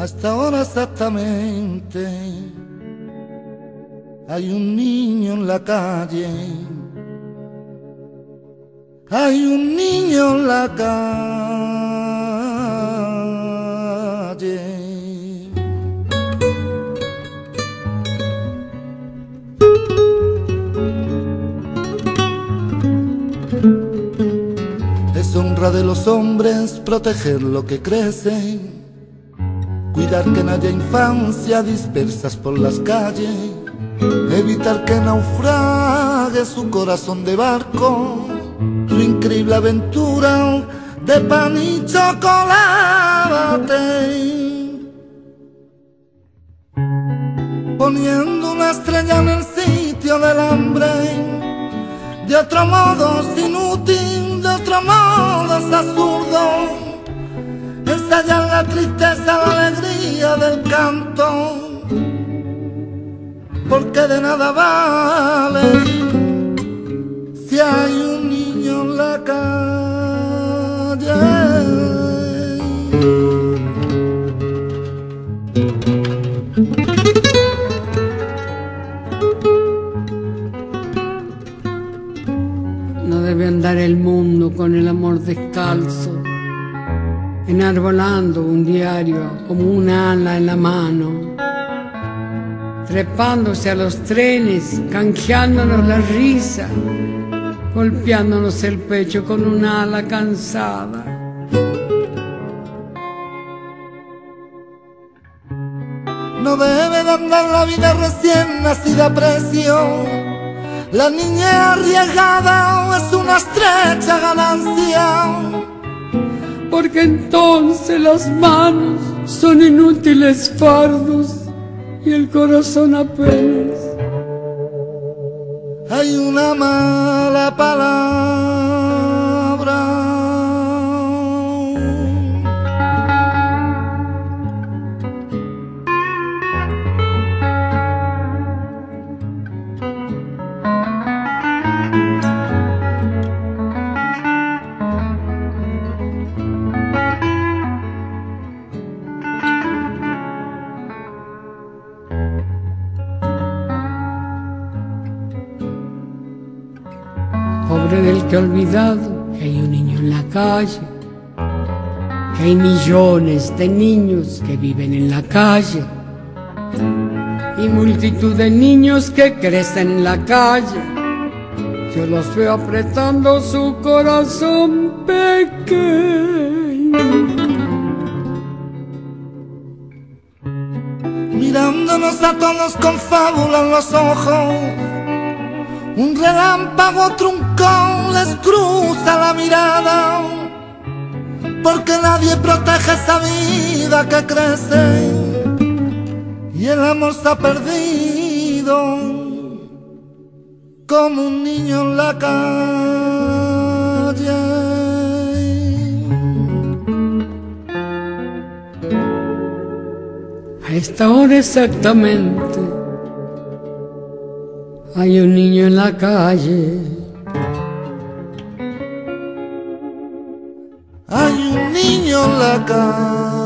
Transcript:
Hasta ahora exactamente hay un niño en la calle, hay un niño en la calle. Es honra de los hombres proteger lo que crece, cuidar que no haya infancia dispersas por las calles, evitar que naufrague su corazón de barco, su increíble aventura de pan y chocolate, poniendo una estrella en el sitio del hambre. De otro modo es inútil, de otro modo es absurdo ensayar la tristeza, la alegría del canto, porque de nada vale si hay un niño en la calle. No debe andar el mundo con el amor descalzo, enarbolando un diario como un ala en la mano, trepándose a los trenes, canjeándonos la risa, golpeándonos el pecho con un ala cansada. No debe de andar la vida recién nacida a precio, la niña arriesgada es una estrecha ganancia, porque entonces las manos son inútiles fardos y el corazón apenas hay una mala palabra. Pobre del que ha olvidado que hay un niño en la calle, que hay millones de niños que viven en la calle y multitud de niños que crecen en la calle. Yo los veo apretando su corazón pequeño, mirándonos a todos con fábula en los ojos. Un relámpago truncón les cruza la mirada, porque nadie protege esa vida que crece y el amor se ha perdido como un niño en la calle. a esta hora exactamente hay un niño en la calle. Hay un niño en la calle.